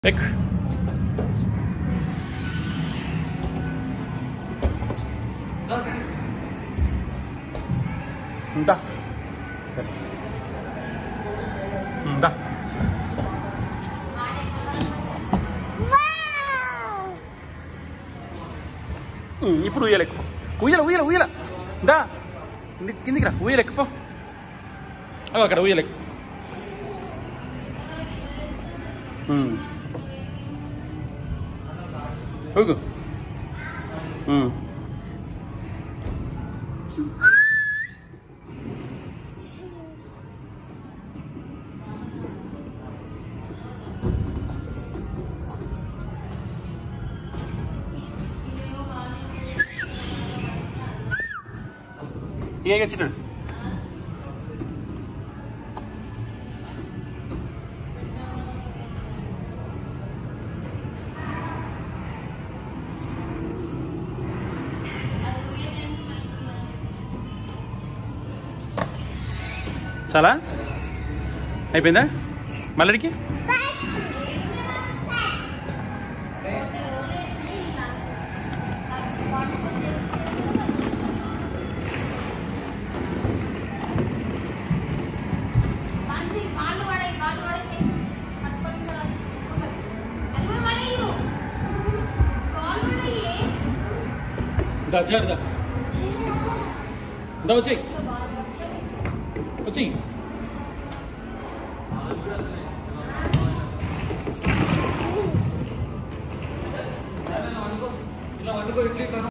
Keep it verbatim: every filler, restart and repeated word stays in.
एक दा दा ఇప్పుడు ఉయ్యాల ఎక్కువ ఉయ్యాల ఉయ్యాల ఉయ్యాల దా కిందికి రా ఉయ్యాల ఎక్కువ అక్కడ ఉయ్యాల ఎక్కువ ఊగు ఇక చిట్టాడు చాలా అయిపోయిందా మళ్ళీకి దా చేరుదా దా వచ్చి వచ్చి ఇలా వండుకో ఇట్లా